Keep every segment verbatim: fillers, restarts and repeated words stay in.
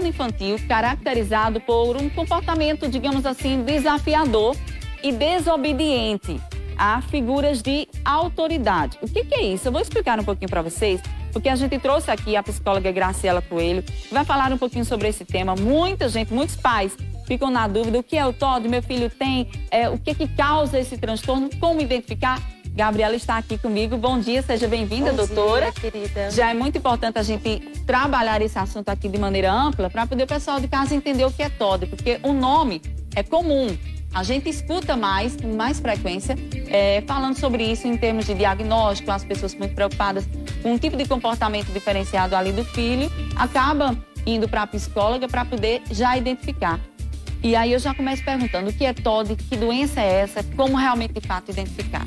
transtorno infantil caracterizado por um comportamento, digamos assim, desafiador e desobediente a figuras de autoridade. O que que é isso? Eu vou explicar um pouquinho para vocês, porque a gente trouxe aqui a psicóloga Graciela Coelho, que vai falar um pouquinho sobre esse tema. Muita gente, muitos pais ficam na dúvida: o que é o T O D? Meu filho tem? É, o que que causa esse transtorno? Como identificar? Gabriela está aqui comigo. Bom dia, seja bem-vinda, doutora. Bom dia, querida. Já é muito importante a gente trabalhar esse assunto aqui de maneira ampla para poder o pessoal de casa entender o que é T O D, porque o nome é comum. A gente escuta mais, com mais frequência, é, falando sobre isso em termos de diagnóstico, as pessoas muito preocupadas com um tipo de comportamento diferenciado ali do filho, acaba indo para a psicóloga para poder já identificar. E aí eu já começo perguntando: o que é T O D, que doença é essa, como realmente de fato identificar?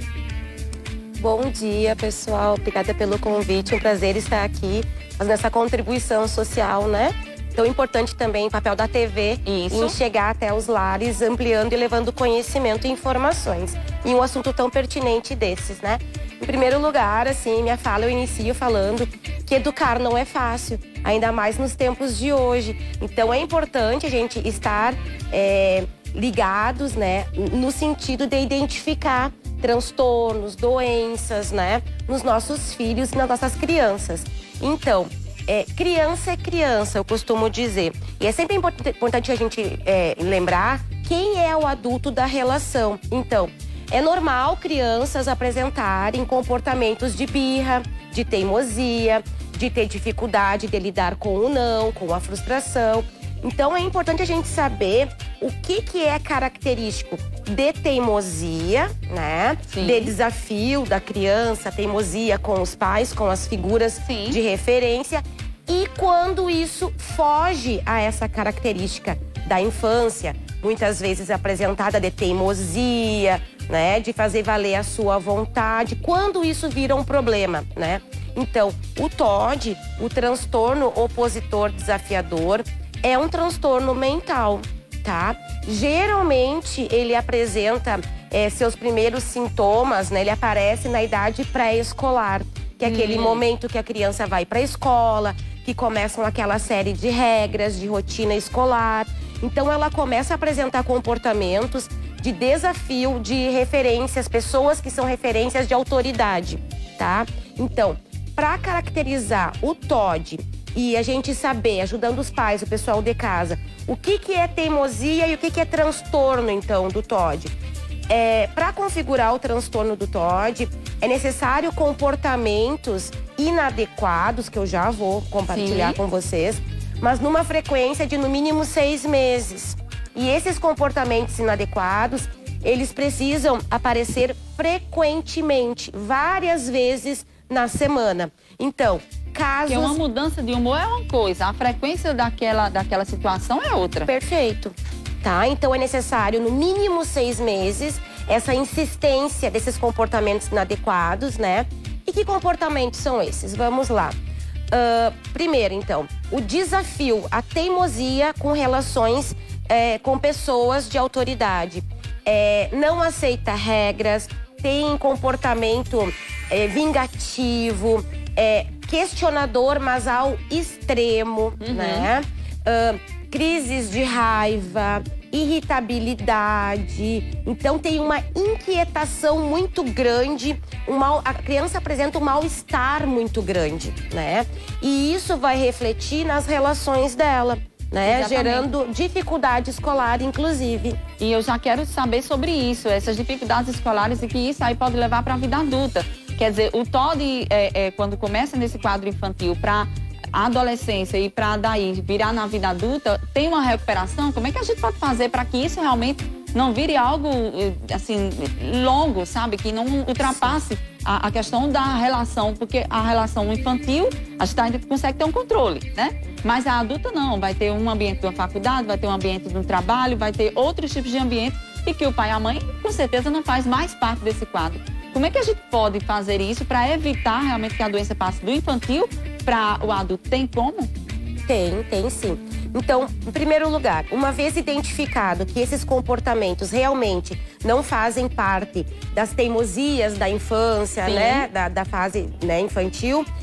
Bom dia, pessoal. Obrigada pelo convite. Um prazer estar aqui fazendo essa contribuição social, né? Tão importante também o papel da T V Isso. em chegar até os lares, ampliando e levando conhecimento e informações. E um assunto tão pertinente desses, né? Em primeiro lugar, assim, minha fala eu inicio falando que educar não é fácil, ainda mais nos tempos de hoje. Então é importante a gente estar é, ligados, né, no sentido de identificar transtornos, doenças, né, nos nossos filhos e nas nossas crianças. Então, é, criança é criança, eu costumo dizer. E é sempre importante a gente é, lembrar quem é o adulto da relação. Então, é normal crianças apresentarem comportamentos de birra, de teimosia, de ter dificuldade de lidar com o não, com a frustração. Então é importante a gente saber o que, que é característico de teimosia, né? Sim. De desafio da criança, teimosia com os pais, com as figuras Sim. de referência. E quando isso foge a essa característica da infância, muitas vezes apresentada de teimosia, né? De fazer valer a sua vontade, quando isso vira um problema, né? Então, o T O D, o transtorno opositor desafiador, é um transtorno mental, tá? Geralmente, ele apresenta é, seus primeiros sintomas, né? Ele aparece na idade pré-escolar, que é aquele Hum. momento que a criança vai para a escola, que começam aquela série de regras, de rotina escolar. Então, ela começa a apresentar comportamentos de desafio, de referências, pessoas que são referências de autoridade, tá? Então, para caracterizar o T O D e a gente saber, ajudando os pais, o pessoal de casa, o que, que é teimosia e o que, que é transtorno, então, do T O D. É, para configurar o transtorno do T O D, é necessário comportamentos inadequados, que eu já vou compartilhar Sim. com vocês, mas numa frequência de no mínimo seis meses. E esses comportamentos inadequados, eles precisam aparecer frequentemente, várias vezes na semana. Então, casos... Porque uma mudança de humor é uma coisa, a frequência daquela, daquela situação é outra. Perfeito. Tá? Então é necessário, no mínimo seis meses, essa insistência desses comportamentos inadequados, né? E que comportamentos são esses? Vamos lá. Uh, primeiro, então, o desafio, a teimosia com relações é, com pessoas de autoridade. É, não aceita regras, tem comportamento é, vingativo, é, questionador, mas ao extremo, Uhum. né? Uh, crises de raiva, irritabilidade. Então tem uma inquietação muito grande, um mal, a criança apresenta um mal-estar muito grande, né? E isso vai refletir nas relações dela, né? Exatamente. Gerando dificuldade escolar, inclusive. E eu já quero saber sobre isso, essas dificuldades escolares e que isso aí pode levar para a vida adulta. Quer dizer, o T O D, é, é, quando começa nesse quadro infantil para a adolescência e para daí virar na vida adulta, tem uma recuperação? Como é que a gente pode fazer para que isso realmente não vire algo, assim, longo, sabe? Que não ultrapasse a, a questão da relação, porque a relação infantil, a gente ainda consegue ter um controle, né? Mas a adulta não, vai ter um ambiente de uma faculdade, vai ter um ambiente de um trabalho, vai ter outros tipos de ambiente e que o pai e a mãe, com certeza, não faz mais parte desse quadro. Como é que a gente pode fazer isso para evitar realmente que a doença passe do infantil para o adulto? Tem como? Tem, tem sim. Então, em primeiro lugar, uma vez identificado que esses comportamentos realmente não fazem parte das teimosias da infância, Sim. né, da, da fase, né, infantil,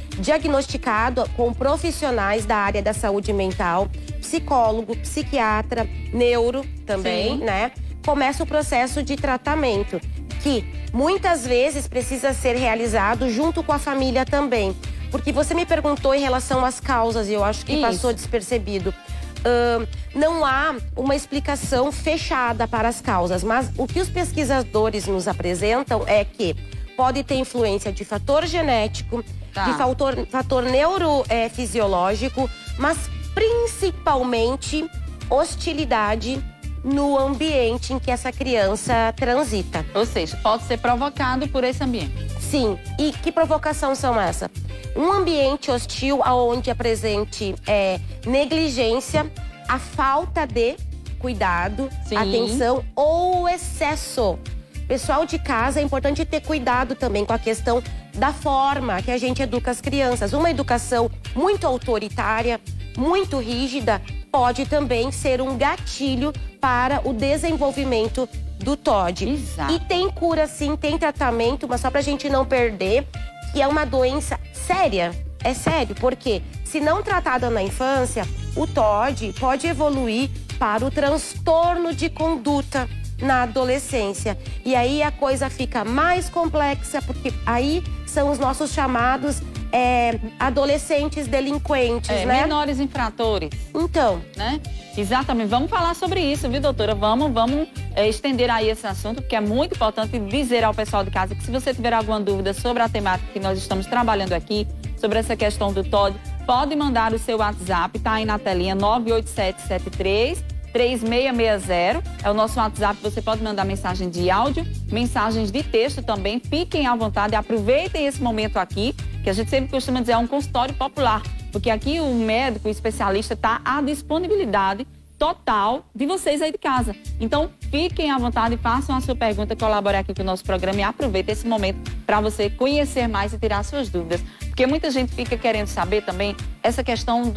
diagnosticado com profissionais da área da saúde mental, psicólogo, psiquiatra, neuro também, Sim. né? Começa o processo de tratamento, que muitas vezes precisa ser realizado junto com a família também. Porque você me perguntou em relação às causas, e eu acho que Isso. passou despercebido. Uh, não há uma explicação fechada para as causas, mas o que os pesquisadores nos apresentam é que pode ter influência de fator genético, tá. de fator, fator neurofisiológico, mas principalmente hostilidade no ambiente em que essa criança transita. Ou seja, pode ser provocado por esse ambiente. Sim. E que provocação são essas? Um ambiente hostil onde é presente é, negligência, a falta de cuidado, Sim. atenção ou excesso. Pessoal de casa, é importante ter cuidado também com a questão da forma que a gente educa as crianças. Uma educação muito autoritária, muito rígida, pode também ser um gatilho para o desenvolvimento do T O D. Exato. E tem cura sim, tem tratamento, mas só pra gente não perder, que é uma doença séria. É sério, porque se não tratada na infância, o T O D pode evoluir para o transtorno de conduta na adolescência. E aí a coisa fica mais complexa, porque aí são os nossos chamados é, adolescentes delinquentes, é, né? Menores infratores. Então. Né? Exatamente. Vamos falar sobre isso, viu, doutora? Vamos, vamos é, estender aí esse assunto, porque é muito importante dizer ao pessoal de casa que se você tiver alguma dúvida sobre a temática que nós estamos trabalhando aqui, sobre essa questão do T O D, pode mandar o seu WhatsApp, tá aí na telinha, nove oito sete sete três, três seis seis zero. É o nosso WhatsApp, você pode mandar mensagem de áudio, mensagens de texto também. Fiquem à vontade, aproveitem esse momento aqui, que a gente sempre costuma dizer, é um consultório popular, porque aqui o médico, o especialista, está à disponibilidade total de vocês aí de casa. Então, fiquem à vontade, façam a sua pergunta, colaborem aqui com o nosso programa e aproveitem esse momento para você conhecer mais e tirar suas dúvidas. Porque muita gente fica querendo saber também essa questão do...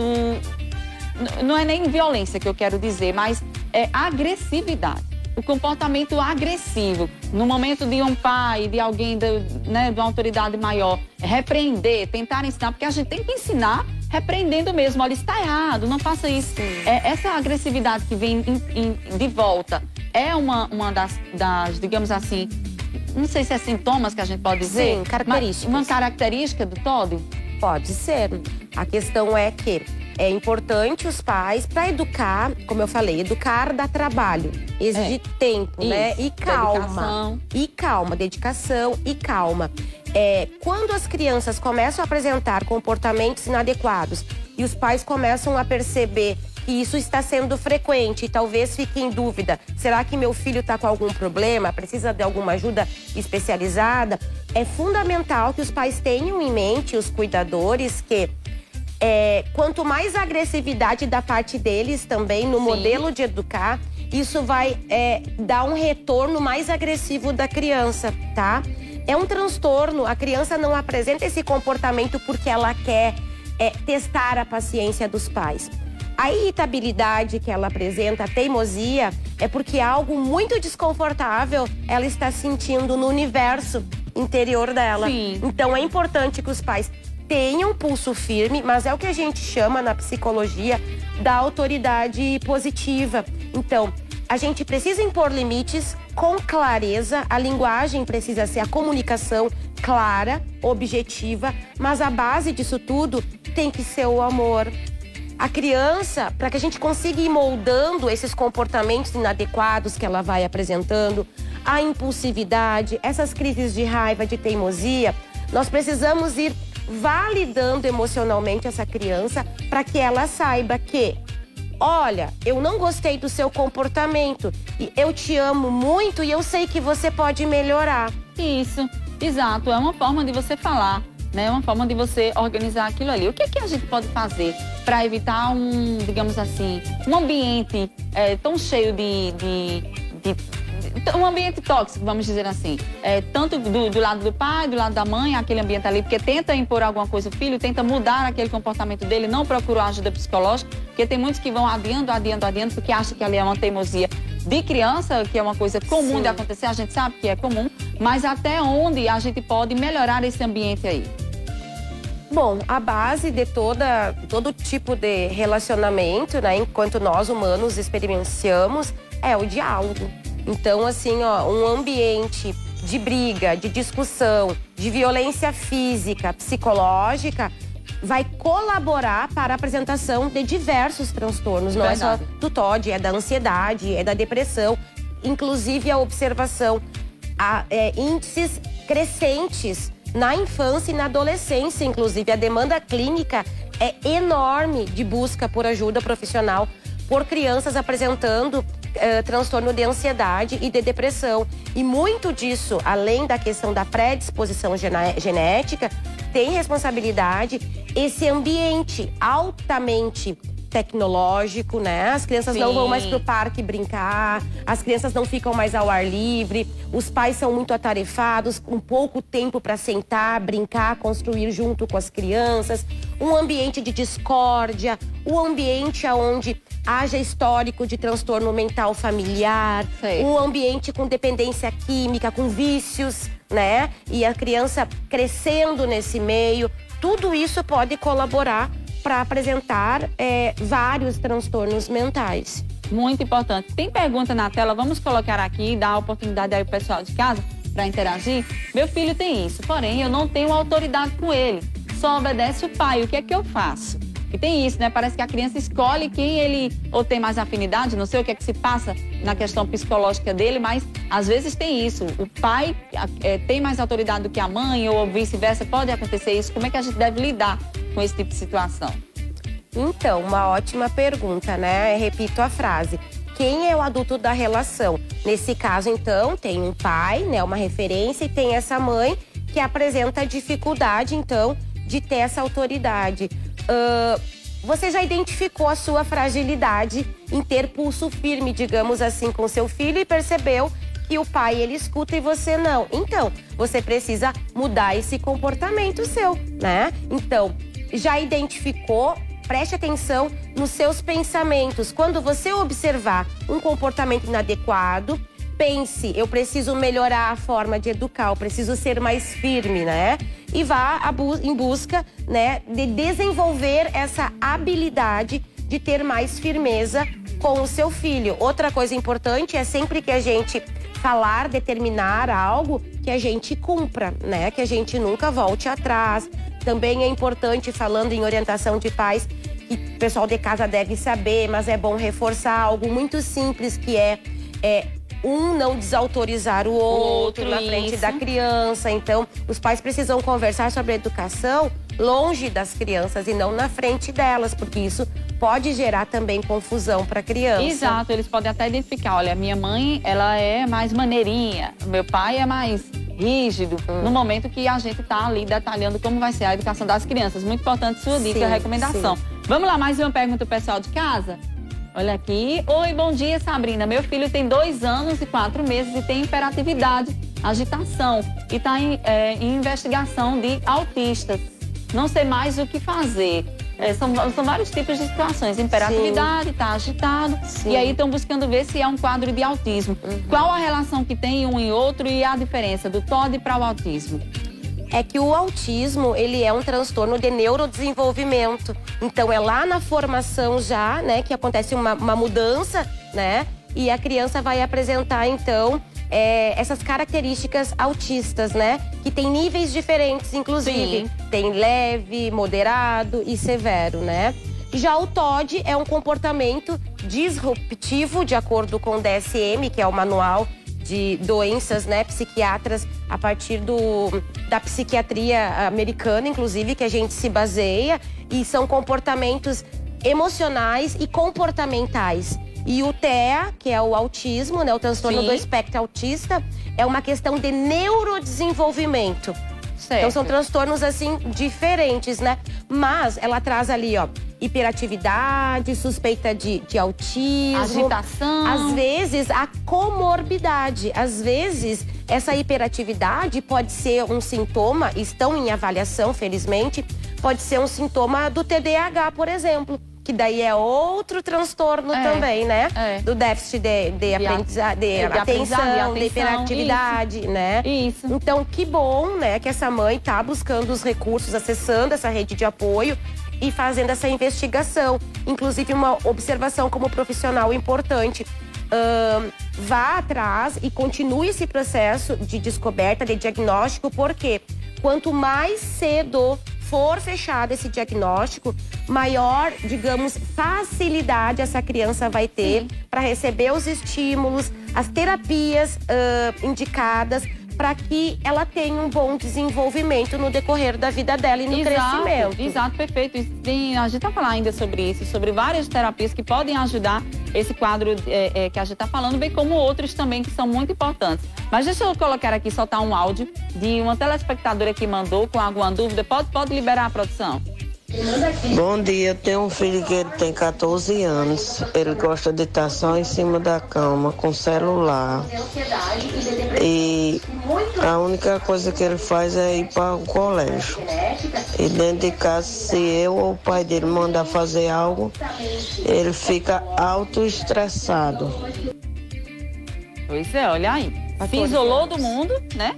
Não é nem violência que eu quero dizer, mas é agressividade. O comportamento agressivo. No momento de um pai, de alguém, de, né, de uma autoridade maior, repreender, tentar ensinar, porque a gente tem que ensinar repreendendo mesmo. Olha, está errado, não faça isso. É, essa agressividade que vem em, em, de volta é uma, uma das, das, digamos assim, não sei se é sintomas que a gente pode dizer. Sim, características. Uma característica do T O D? Pode ser. A questão é que é importante os pais, para educar, como eu falei, educar dá trabalho, exige é. tempo, Isso. né? E calma. Dedicação. E calma, dedicação e calma. É, quando as crianças começam a apresentar comportamentos inadequados e os pais começam a perceber que isso está sendo frequente e talvez fique em dúvida, será que meu filho está com algum problema, precisa de alguma ajuda especializada? É fundamental que os pais tenham em mente, os cuidadores, que É, quanto mais agressividade da parte deles também no Sim. modelo de educar, isso vai é, dar um retorno mais agressivo da criança, tá? É um transtorno, a criança não apresenta esse comportamento porque ela quer é, testar a paciência dos pais. A irritabilidade que ela apresenta, a teimosia, é porque algo muito desconfortável ela está sentindo no universo interior dela. Sim. Então é importante que os pais tenham pulso firme, mas é o que a gente chama na psicologia da autoridade positiva. Então, a gente precisa impor limites com clareza, a linguagem precisa ser a comunicação clara, objetiva, mas a base disso tudo tem que ser o amor. A criança, para que a gente consiga ir moldando esses comportamentos inadequados que ela vai apresentando, a impulsividade, essas crises de raiva, de teimosia, nós precisamos ir validando emocionalmente essa criança para que ela saiba que, olha, eu não gostei do seu comportamento e eu te amo muito e eu sei que você pode melhorar. Isso, exato, é uma forma de você falar, né? É uma forma de você organizar aquilo ali. O que é que a gente pode fazer para evitar um, digamos assim, um ambiente é, tão cheio de, de, de um ambiente tóxico, vamos dizer assim, é, tanto do, do lado do pai, do lado da mãe, aquele ambiente ali, porque tenta impor alguma coisa, o filho tenta mudar aquele comportamento dele, não procurou ajuda psicológica, porque tem muitos que vão adiando, adiando, adiando, porque acham que ali é uma teimosia de criança, que é uma coisa comum Sim. de acontecer, a gente sabe que é comum, mas até onde a gente pode melhorar esse ambiente aí? Bom, a base de toda, todo tipo de relacionamento, né, enquanto nós humanos experienciamos, é o diálogo. Então, assim, ó, um ambiente de briga, de discussão, de violência física, psicológica, vai colaborar para a apresentação de diversos transtornos. Não Verdade. é só do T O D, é da ansiedade, é da depressão. Inclusive a observação, a, é, índices crescentes na infância e na adolescência. Inclusive a demanda clínica é enorme de busca por ajuda profissional por crianças apresentando Uh, transtorno de ansiedade e de depressão. E muito disso, além da questão da predisposição genética, tem responsabilidade esse ambiente altamente tecnológico, né? As crianças Sim. não vão mais pro parque brincar, as crianças não ficam mais ao ar livre, os pais são muito atarefados, com pouco tempo para sentar, brincar, construir junto com as crianças, um ambiente de discórdia, um ambiente onde haja histórico de transtorno mental familiar, Sim. um ambiente com dependência química, com vícios, né? E a criança crescendo nesse meio, tudo isso pode colaborar para apresentar é, vários transtornos mentais. Muito importante. Tem pergunta na tela, vamos colocar aqui e dar a oportunidade aí pro pessoal de casa para interagir. Meu filho tem isso, porém eu não tenho autoridade com ele, só obedece o pai, o que é que eu faço? E tem isso, né? Parece que a criança escolhe quem ele ou tem mais afinidade, não sei o que é que se passa na questão psicológica dele, mas às vezes tem isso. O pai é, tem mais autoridade do que a mãe ou vice-versa, pode acontecer isso. Como é que a gente deve lidar com esse tipo de situação? Então, uma ótima pergunta, né? Repito a frase. Quem é o adulto da relação? Nesse caso, então, tem um pai, né? Uma referência, e tem essa mãe que apresenta dificuldade, então, de ter essa autoridade. Uh, você já identificou a sua fragilidade em ter pulso firme, digamos assim, com seu filho e percebeu que o pai, ele escuta e você não. Então, você precisa mudar esse comportamento seu, né? Então, já identificou? Preste atenção nos seus pensamentos. Quando você observar um comportamento inadequado, pense, eu preciso melhorar a forma de educar, eu preciso ser mais firme, né? E vá em busca, né, de desenvolver essa habilidade de ter mais firmeza com o seu filho. Outra coisa importante é sempre que a gente falar, determinar algo, que a gente cumpra, né? Que a gente nunca volte atrás. Também é importante, falando em orientação de pais, que o pessoal de casa deve saber, mas é bom reforçar algo muito simples, que é... é um não desautorizar o outro, outro na frente isso. da criança. Então, os pais precisam conversar sobre a educação longe das crianças e não na frente delas, porque isso pode gerar também confusão para a criança. Exato, eles podem até identificar, olha, minha mãe, ela é mais maneirinha, meu pai é mais rígido, hum. no momento que a gente está ali detalhando como vai ser a educação das crianças. Muito importante sua dica, sim, recomendação. Sim. Vamos lá, mais uma pergunta do pessoal de casa? Olha aqui. Oi, bom dia, Sabrina. Meu filho tem dois anos e quatro meses e tem hiperatividade, agitação e está em, é, em investigação de autistas. Não sei mais o que fazer. É, são, são vários tipos de situações. Hiperatividade, está agitado. Sim. E aí estão buscando ver se é um quadro de autismo. Uhum. Qual a relação que tem um e outro e a diferença do T O D para o autismo? É que o autismo, ele é um transtorno de neurodesenvolvimento. Então, é lá na formação já, né, que acontece uma, uma mudança, né? E a criança vai apresentar, então, é, essas características autistas, né? Que tem níveis diferentes, inclusive. Sim. Tem leve, moderado e severo, né? Já o T O D é um comportamento disruptivo, de acordo com o D S M, que é o Manual de Doenças, né, psiquiatras, a partir do, da psiquiatria americana, inclusive, que a gente se baseia, e são comportamentos emocionais e comportamentais. E o T E A, que é o autismo, né, o transtorno Sim. do espectro autista, é uma questão de neurodesenvolvimento. Certo. Então são transtornos, assim, diferentes, né? Mas ela traz ali, ó, hiperatividade, suspeita de, de autismo. Agitação. Às vezes, a comorbidade. Às vezes, essa hiperatividade pode ser um sintoma, estão em avaliação, felizmente, pode ser um sintoma do T D A H, por exemplo, que daí é outro transtorno é, também, né? É. Do déficit de, de, aprendiza, de, de, de atenção, atenção, de hiperatividade, isso. né? Isso. Então, que bom, né, que essa mãe tá buscando os recursos, acessando essa rede de apoio e fazendo essa investigação. Inclusive, uma observação como profissional importante. Uh, vá atrás e continue esse processo de descoberta, de diagnóstico, porque quanto mais cedo for fechado esse diagnóstico, maior, digamos, facilidade essa criança vai ter para receber os estímulos, as terapias uh, indicadas, para que ela tenha um bom desenvolvimento no decorrer da vida dela e no exato, crescimento. Exato, perfeito. Tem, a gente está falando ainda sobre isso, sobre várias terapias que podem ajudar esse quadro é, é, que a gente está falando, bem como outros também que são muito importantes. Mas deixa eu colocar aqui, soltar um áudio de uma telespectadora que mandou com alguma dúvida. Pode, pode liberar a produção. Bom dia, eu tenho um filho que ele tem quatorze anos. Ele gosta de estar só em cima da cama, com celular. E a única coisa que ele faz é ir para o colégio. E dentro de casa, se eu ou o pai dele mandar fazer algo, ele fica autoestressado. Pois é, olha aí. Se isolou do mundo, né?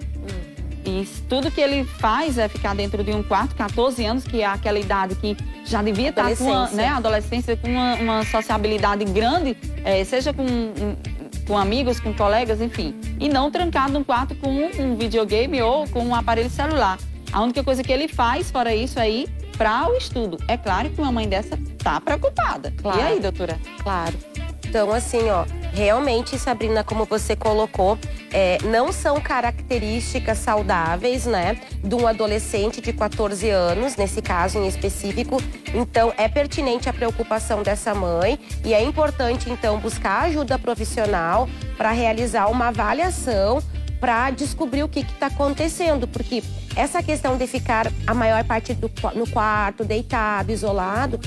E tudo que ele faz é ficar dentro de um quarto, quatorze anos, que é aquela idade que já devia estar com uma, né, adolescência, com uma, uma sociabilidade grande, é, seja com, um, com amigos, com colegas, enfim. E não trancado num quarto com um videogame ou com um aparelho celular. A única coisa que ele faz, fora isso, é ir para o estudo. É claro que uma mãe dessa tá preocupada. Claro. E aí, doutora? Claro. Então, assim, ó, realmente, Sabrina, como você colocou, é, não são características saudáveis, né, de um adolescente de quatorze anos, nesse caso em específico. Então, é pertinente a preocupação dessa mãe e é importante, então, buscar ajuda profissional para realizar uma avaliação, para descobrir o que está acontecendo, porque essa questão de ficar a maior parte do, no quarto, deitado, isolado,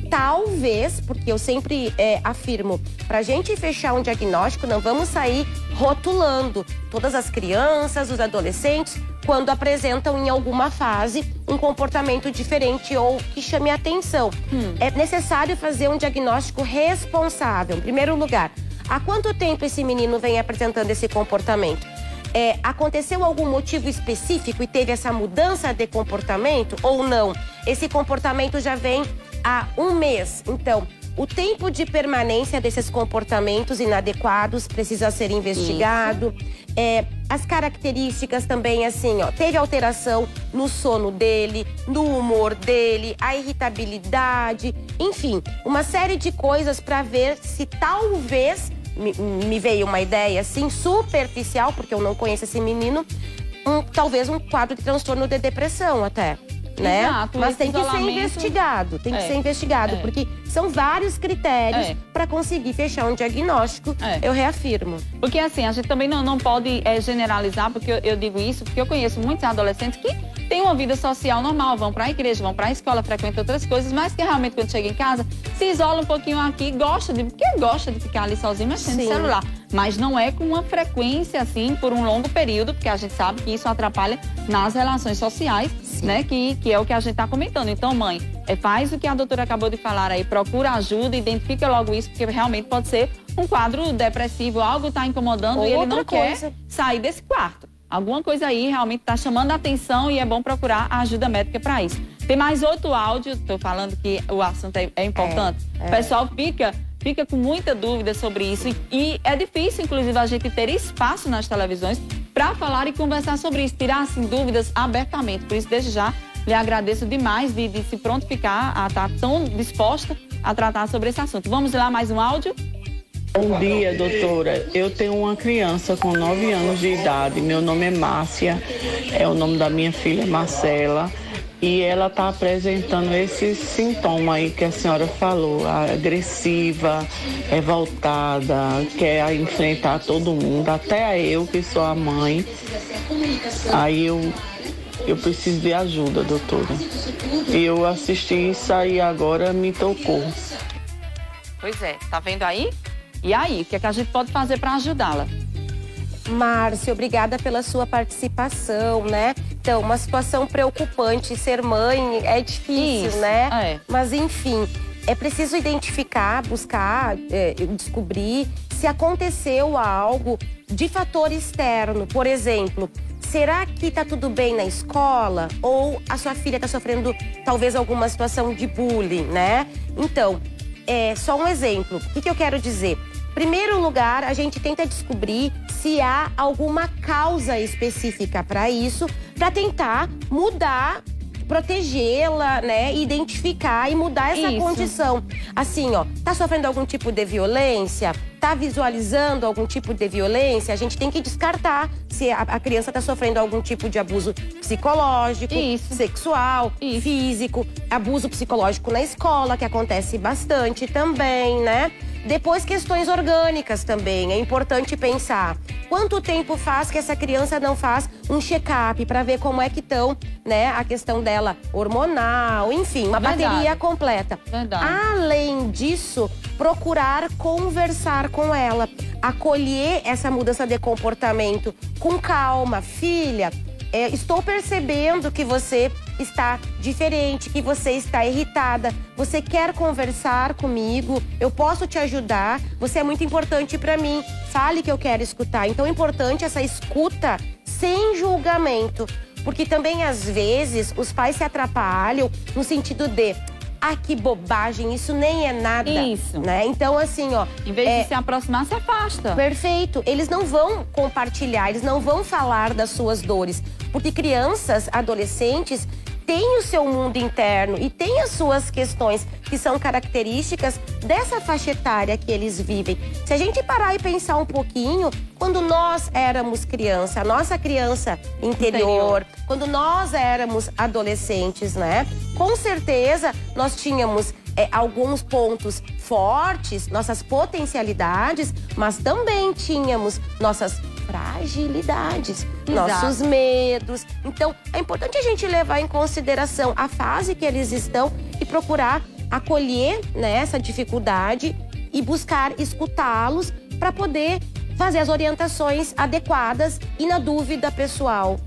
talvez, porque eu sempre é, afirmo, para a gente fechar um diagnóstico, não vamos sair rotulando todas as crianças, os adolescentes, quando apresentam em alguma fase um comportamento diferente ou que chame a atenção. Hum. É necessário fazer um diagnóstico responsável. Em primeiro lugar, há quanto tempo esse menino vem apresentando esse comportamento? É, aconteceu algum motivo específico e teve essa mudança de comportamento ou não? Esse comportamento já vem há um mês. Então, o tempo de permanência desses comportamentos inadequados precisa ser investigado. É, as características também, assim, ó, teve alteração no sono dele, no humor dele, a irritabilidade, enfim, uma série de coisas para ver se talvez, me, me veio uma ideia assim, superficial, porque eu não conheço esse menino, um, talvez um quadro de transtorno de depressão até. Né? Exato, mas tem que isolamento... ser investigado, tem que é, ser investigado, é. porque são vários critérios é. para conseguir fechar um diagnóstico, é. eu reafirmo. Porque assim, a gente também não, não pode é, generalizar, porque eu, eu digo isso, porque eu conheço muitos adolescentes que têm uma vida social normal, vão para a igreja, vão para a escola, frequentam outras coisas, mas que realmente quando chega em casa, se isola um pouquinho aqui, gosta de, porque gosta de ficar ali sozinho mexendo no celular. Mas não é com uma frequência assim, por um longo período, porque a gente sabe que isso atrapalha nas relações sociais, Sim. né? Que, que é o que a gente está comentando. Então, mãe, é, faz o que a doutora acabou de falar aí, procura ajuda, identifica logo isso, porque realmente pode ser um quadro depressivo, algo está incomodando Outra e ele não coisa. quer sair desse quarto. Alguma coisa aí realmente está chamando a atenção e é bom procurar a ajuda médica para isso. Tem mais outro áudio, estou falando que o assunto é, é importante. É, é. O pessoal fica... fica com muita dúvida sobre isso e é difícil, inclusive, a gente ter espaço nas televisões para falar e conversar sobre isso, tirar, assim, dúvidas abertamente. Por isso, desde já, lhe agradeço demais de, de se prontificar a estar tão disposta a tratar sobre esse assunto. Vamos lá, mais um áudio? Bom dia, doutora. Eu tenho uma criança com nove anos de idade. Meu nome é Márcia, é o nome da minha filha, Marcela. E ela está apresentando esse sintoma aí que a senhora falou, agressiva, revoltada, quer enfrentar todo mundo, até eu que sou a mãe. Aí eu, eu preciso de ajuda, doutora. E eu assisti isso aí agora, me tocou. Pois é, tá vendo aí? E aí, o que é que a gente pode fazer para ajudá-la? Márcia, obrigada pela sua participação, né? Então, uma situação preocupante, ser mãe é difícil, Isso, né? É. Mas, enfim, é preciso identificar, buscar, é, descobrir se aconteceu algo de fator externo. Por exemplo, será que tá tudo bem na escola? Ou a sua filha tá sofrendo talvez alguma situação de bullying, né? Então, é só um exemplo. O que, que eu quero dizer? Primeiro lugar, a gente tenta descobrir se há alguma causa específica para isso, para tentar mudar, protegê-la, né, identificar e mudar essa Isso. condição. Assim, ó, tá sofrendo algum tipo de violência? Tá visualizando algum tipo de violência? A gente tem que descartar se a, a criança tá sofrendo algum tipo de abuso psicológico, Isso. sexual, Isso. físico, abuso psicológico na escola, que acontece bastante também, né? Depois, questões orgânicas também. É importante pensar quanto tempo faz que essa criança não faz um check-up para ver como é que estão, né? A questão dela hormonal, enfim, uma Verdade. bateria completa. Verdade. Além disso, procurar conversar com ela, acolher essa mudança de comportamento com calma. Filha, é, estou percebendo que você está diferente, que você está irritada. Você quer conversar comigo? Eu posso te ajudar? Você é muito importante para mim. Fale que eu quero escutar. Então é importante essa escuta sem julgamento. Porque também, às vezes, os pais se atrapalham no sentido de... Ah, que bobagem, isso nem é nada. Isso. Né? Então, assim, ó... Em vez é... de se aproximar, se afasta. Perfeito. Eles não vão compartilhar, eles não vão falar das suas dores. Porque crianças, adolescentes, têm o seu mundo interno e têm as suas questões que são características dessa faixa etária que eles vivem. Se a gente parar e pensar um pouquinho, quando nós éramos criança, a nossa criança interior, interior. quando nós éramos adolescentes, né? Com certeza nós tínhamos é, alguns pontos fortes, nossas potencialidades, mas também tínhamos nossas fragilidades, Exato. nossos medos. Então, é importante a gente levar em consideração a fase que eles estão e procurar acolher, né, essa dificuldade e buscar escutá-los para poder fazer as orientações adequadas. E na dúvida, pessoal,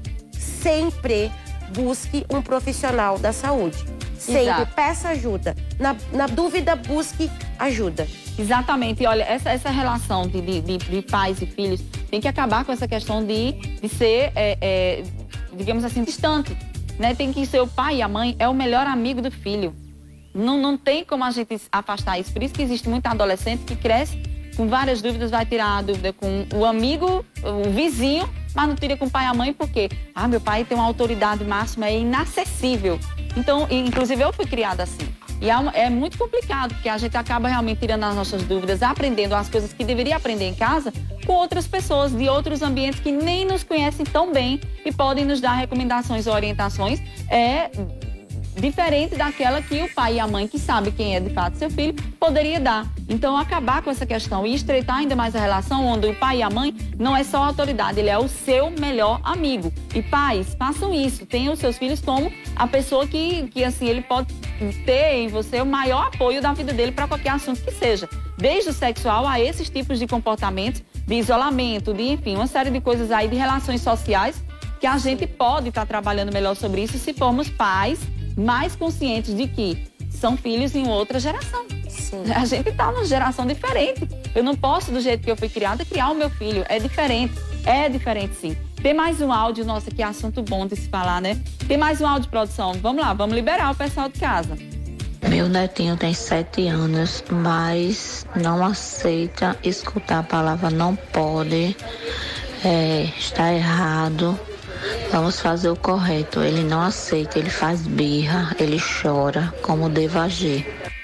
sempre busque um profissional da saúde. Sempre Exato. Peça ajuda. Na, na dúvida, busque ajuda. Exatamente. E olha, essa, essa relação de, de, de, de pais e filhos tem que acabar com essa questão de, de ser, é, é, digamos assim, distante. Né? Tem que ser o pai e a mãe é o melhor amigo do filho. Não, não tem como a gente afastar isso. Por isso que existe muito adolescente que cresce com várias dúvidas, vai tirar a dúvida com o amigo, o vizinho, mas não tira com o pai e a mãe porque, ah, meu pai tem uma autoridade máxima, é inacessível. Então, inclusive eu fui criada assim. E é muito complicado, porque a gente acaba realmente tirando as nossas dúvidas, aprendendo as coisas que deveria aprender em casa com outras pessoas de outros ambientes que nem nos conhecem tão bem e podem nos dar recomendações ou orientações é, diferente daquela que o pai e a mãe, que sabe quem é de fato seu filho, poderia dar. Então, acabar com essa questão e estreitar ainda mais a relação, onde o pai e a mãe não é só a autoridade, ele é o seu melhor amigo. E pais, façam isso, tenham os seus filhos como a pessoa que, que assim, ele pode ter em você o maior apoio da vida dele para qualquer assunto que seja. Desde o sexual a esses tipos de comportamentos, de isolamento, de, enfim, uma série de coisas aí, de relações sociais, que a gente pode estar trabalhando melhor sobre isso se formos pais mais conscientes de que são filhos em outra geração. Sim. A gente está numa geração diferente. Eu não posso, do jeito que eu fui criada, criar o meu filho. É diferente. É diferente, sim. Tem mais um áudio, nossa, que assunto bom de se falar, né? Tem mais um áudio de produção. Vamos lá, vamos liberar o pessoal de casa. Meu netinho tem sete anos, mas não aceita escutar a palavra não pode, é, está errado. Vamos fazer o correto. Ele não aceita, ele faz birra, ele chora. Como devo agir?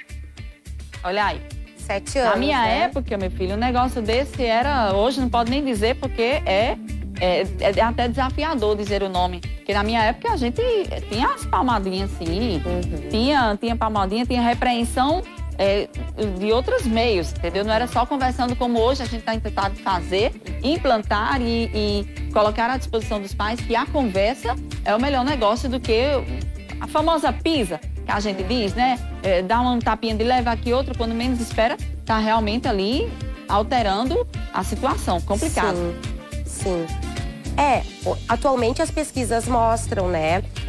Olha aí. Sete anos, Na minha né? época, meu filho, um negócio desse era... Hoje não pode nem dizer porque é, é, é até desafiador dizer o nome. Porque na minha época a gente tinha as palmadinhas assim, Uhum. tinha, tinha palmadinha, tinha repreensão é, de outros meios, entendeu? Não era só conversando como hoje a gente está tentando fazer, implantar e, e colocar à disposição dos pais que a conversa é o melhor negócio do que a famosa pisa, que a gente diz, né? É, dá um tapinha de leva aqui, outro, quando menos espera, tá realmente ali alterando a situação. Complicado. Sim, sim. É, atualmente as pesquisas mostram, né,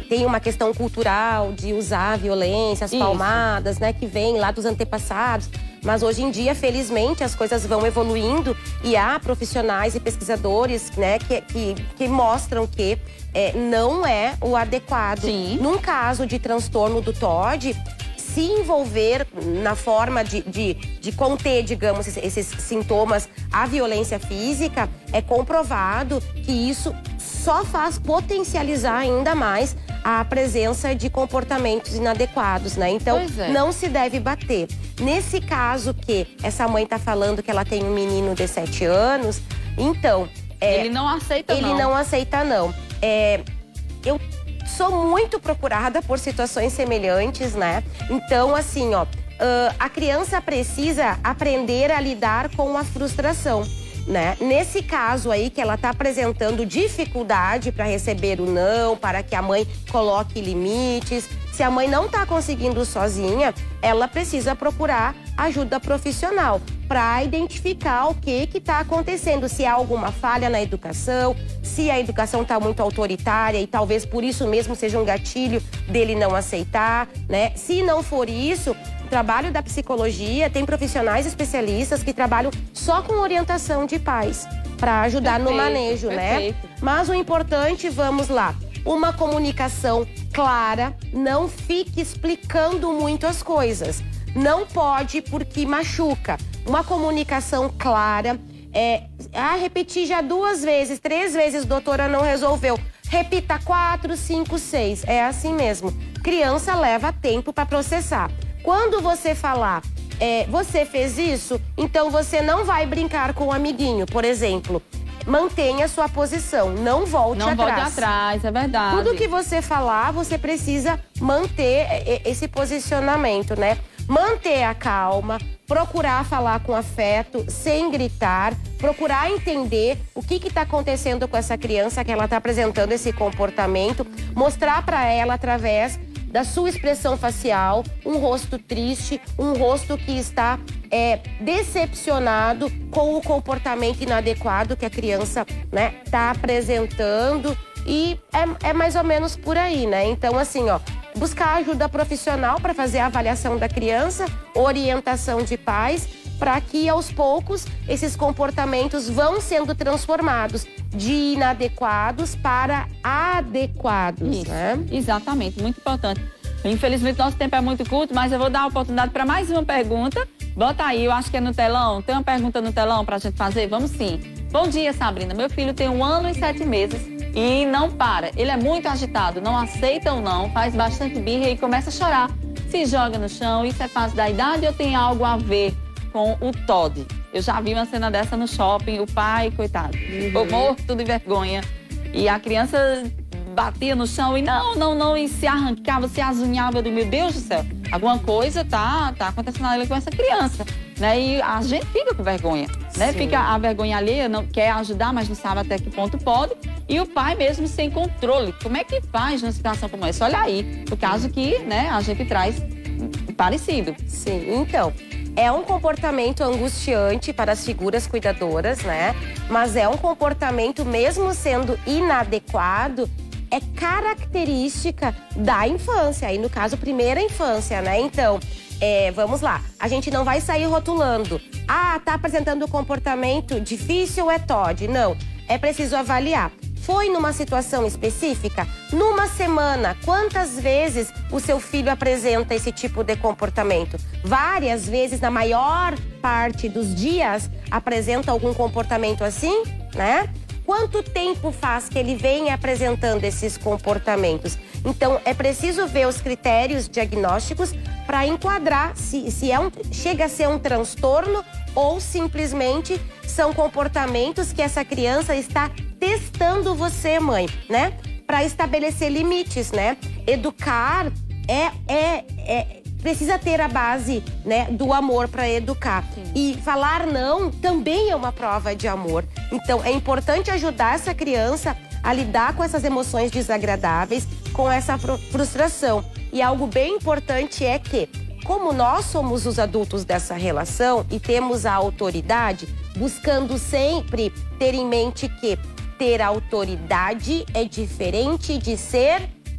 tem uma questão cultural de usar a violência, as Isso. palmadas, né, que vem lá dos antepassados. Mas hoje em dia, felizmente, as coisas vão evoluindo e há profissionais e pesquisadores, né, que, que, que mostram que é, não é o adequado. Sim. Num caso de transtorno do T O D, se envolver na forma de, de, de conter, digamos, esses, esses sintomas, a violência física, é comprovado que isso só faz potencializar ainda mais a presença de comportamentos inadequados, né? Então, é. não se deve bater. Nesse caso que essa mãe tá falando que ela tem um menino de sete anos, então... É, ele não aceita, ele não. Ele não aceita, não. É, eu sou muito procurada por situações semelhantes, né? Então, assim, ó, uh, a criança precisa aprender a lidar com a frustração, né? Nesse caso aí que ela está apresentando dificuldade para receber o não, para que a mãe coloque limites, se a mãe não está conseguindo sozinha, ela precisa procurar ajuda profissional para identificar o que que está acontecendo, se há alguma falha na educação, se a educação está muito autoritária e talvez por isso mesmo seja um gatilho dele não aceitar, né? Se não for isso, o trabalho da psicologia tem profissionais especialistas que trabalham só com orientação de pais para ajudar perfeito, no manejo, perfeito. né? Mas o importante, vamos lá, uma comunicação clara, não fique explicando muito as coisas. Não pode porque machuca. Uma comunicação clara, é, ah, repetir já duas vezes, três vezes, doutora, não resolveu. Repita quatro, cinco, seis. É assim mesmo. Criança leva tempo para processar. Quando você falar, é, você fez isso, então você não vai brincar com o amiguinho, por exemplo. Mantenha sua posição, não volte não atrás. Não volte atrás, é verdade. Tudo que você falar, você precisa manter esse posicionamento, né? Manter a calma, procurar falar com afeto, sem gritar, procurar entender o que está acontecendo com essa criança, que ela está apresentando esse comportamento, mostrar para ela através da sua expressão facial, um rosto triste, um rosto que está é, decepcionado com o comportamento inadequado que a criança, né, está apresentando. E é, é mais ou menos por aí, né? Então, assim, ó, buscar ajuda profissional para fazer a avaliação da criança, orientação de pais, para que aos poucos esses comportamentos vão sendo transformados de inadequados para adequados. Isso, né? Exatamente, muito importante. Infelizmente, nosso tempo é muito curto, mas eu vou dar a oportunidade para mais uma pergunta. Bota aí, eu acho que é no telão. Tem uma pergunta no telão para a gente fazer? Vamos sim. Bom dia, Sabrina. Meu filho tem um ano e sete meses e não para. Ele é muito agitado, não aceita ou não, faz bastante birra e começa a chorar. Se joga no chão. Isso é fase da idade ou tem algo a ver com o T O D? Eu já vi uma cena dessa no shopping. O pai, coitado, ficou uhum. morto de vergonha. E a criança batia no chão e não, não, não, e se arrancava, se azunhava. Do meu Deus do céu, alguma coisa tá, tá acontecendo ali com essa criança, né? E a gente fica com vergonha, né? Sim. Fica a vergonha alheia, não quer ajudar, mas não sabe até que ponto pode. E o pai mesmo sem controle. Como é que faz numa situação como essa? Olha aí, o caso que, né, a gente traz parecido. Sim, então, é um comportamento angustiante para as figuras cuidadoras, né? Mas é um comportamento, mesmo sendo inadequado, é característica da infância, aí no caso, primeira infância, né? Então, é, vamos lá, a gente não vai sair rotulando. Ah, tá apresentando um comportamento difícil ou é T O D? Não, é preciso avaliar. Foi numa situação específica? Numa semana, quantas vezes o seu filho apresenta esse tipo de comportamento? Várias vezes, na maior parte dos dias, apresenta algum comportamento assim, né? Quanto tempo faz que ele vem apresentando esses comportamentos? Então, é preciso ver os critérios diagnósticos para enquadrar se, se é um, chega a ser um transtorno ou simplesmente são comportamentos que essa criança está testando você, mãe, né? Para estabelecer limites, né? Educar é... é, é precisa ter a base, né, do amor para educar. Sim. E falar não também é uma prova de amor. Então, é importante ajudar essa criança a lidar com essas emoções desagradáveis, com essa frustração. E algo bem importante é que, como nós somos os adultos dessa relação e temos a autoridade, buscando sempre ter em mente que ter autoridade é diferente de ser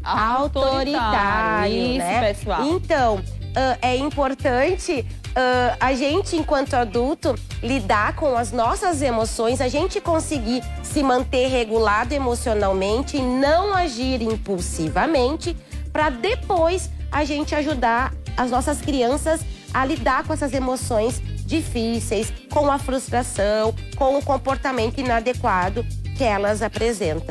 autoritário, Isso, né? pessoal. Então, uh, é importante uh, a gente, enquanto adulto, lidar com as nossas emoções, a gente conseguir se manter regulado emocionalmente e não agir impulsivamente, para depois a gente ajudar as nossas crianças a lidar com essas emoções difíceis, com a frustração, com o comportamento inadequado que elas apresentam.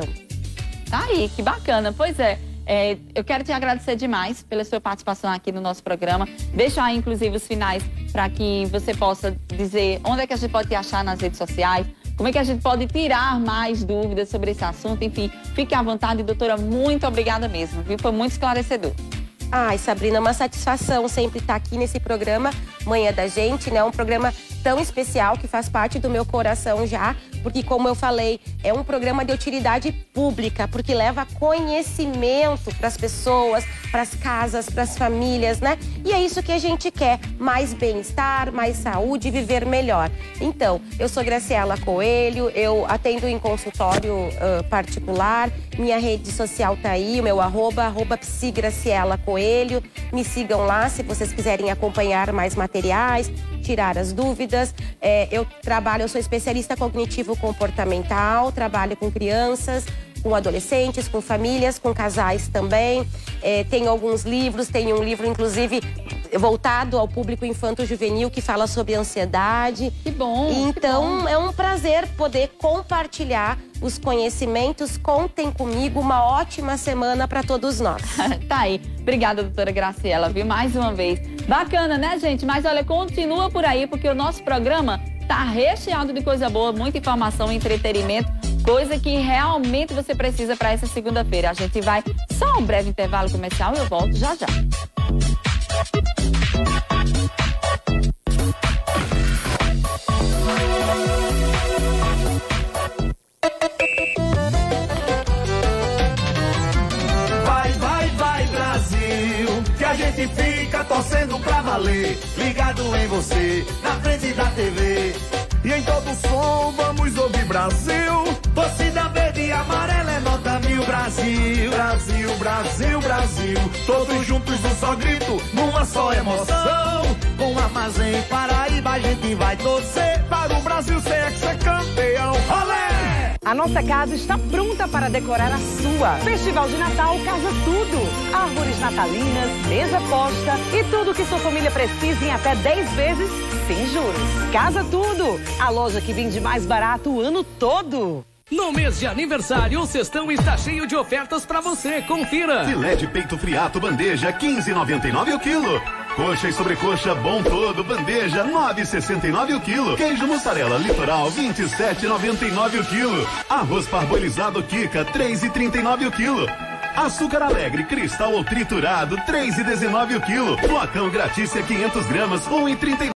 Tá aí, que bacana. Pois é, é, eu quero te agradecer demais pela sua participação aqui no nosso programa. Deixa aí, inclusive, os finais para que você possa dizer onde é que a gente pode te achar nas redes sociais, como é que a gente pode tirar mais dúvidas sobre esse assunto. Enfim, fique à vontade, doutora. Muito obrigada mesmo, viu? Foi muito esclarecedor. Ai, Sabrina, é uma satisfação sempre estar aqui nesse programa Manhã da Gente, né? Um programa tão especial que faz parte do meu coração já, porque, como eu falei, é um programa de utilidade pública, porque leva conhecimento para as pessoas, para as casas, para as famílias, né? E é isso que a gente quer, mais bem-estar, mais saúde, viver melhor. Então, eu sou Graciela Coelho, eu atendo em consultório uh, particular, minha rede social tá aí, o meu arroba, arroba psigraciela Coelho. Me sigam lá se vocês quiserem acompanhar mais materiais, tirar as dúvidas. É, eu trabalho, eu sou especialista cognitivo-comportamental, trabalho com crianças, com adolescentes, com famílias, com casais também. É, tenho alguns livros, tenho um livro, inclusive, voltado ao público infanto-juvenil, que fala sobre ansiedade. Que bom! Então, que bom. É um prazer poder compartilhar os conhecimentos. Contem comigo, uma ótima semana para todos nós. Tá aí. Obrigada, doutora Graciela, viu? Mais uma vez. Bacana, né, gente? Mas olha, continua por aí, porque o nosso programa tá recheado de coisa boa, muita informação, entretenimento, coisa que realmente você precisa para essa segunda-feira. A gente vai só um breve intervalo comercial e eu volto já já. Vai, vai, vai, Brasil, que a gente fica torcendo pra valer, ligado em você, na frente da T V. E em todo som vamos ouvir Brasil, torcida verde e amarela é nota mil. Brasil, Brasil, Brasil, Brasil, todos juntos num só grito, numa só emoção. Com Armazém Paraíba a gente vai torcer para o Brasil ser ex-campeão. Olé! A nossa casa está pronta para decorar a sua. Festival de Natal Casa Tudo. Árvores natalinas, mesa posta e tudo que sua família precisa em até dez vezes sem juros. Casa Tudo, a loja que vende mais barato o ano todo. No mês de aniversário, o Cestão está cheio de ofertas para você. Confira. Filé de peito friato bandeja quinze e noventa e nove o quilo. Coxa e sobrecoxa bom todo bandeja nove e sessenta e nove o quilo. Queijo mussarela litoral vinte e sete e noventa e nove o quilo. Arroz parbolizado Kika três e trinta e nove o quilo. Açúcar Alegre cristal ou triturado três e dezenove o quilo. Flocão Gratícia quinhentas gramas um e trinta e nove.